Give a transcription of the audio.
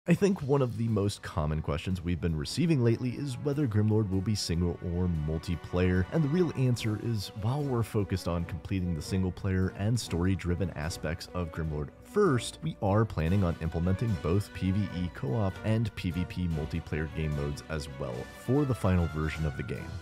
I think one of the most common questions we've been receiving lately is whether Grimlord will be single or multiplayer, and the real answer is while we're focused on completing the single player and story-driven aspects of Grimlord first, we are planning on implementing both PvE co-op and PvP multiplayer game modes as well for the final version of the game.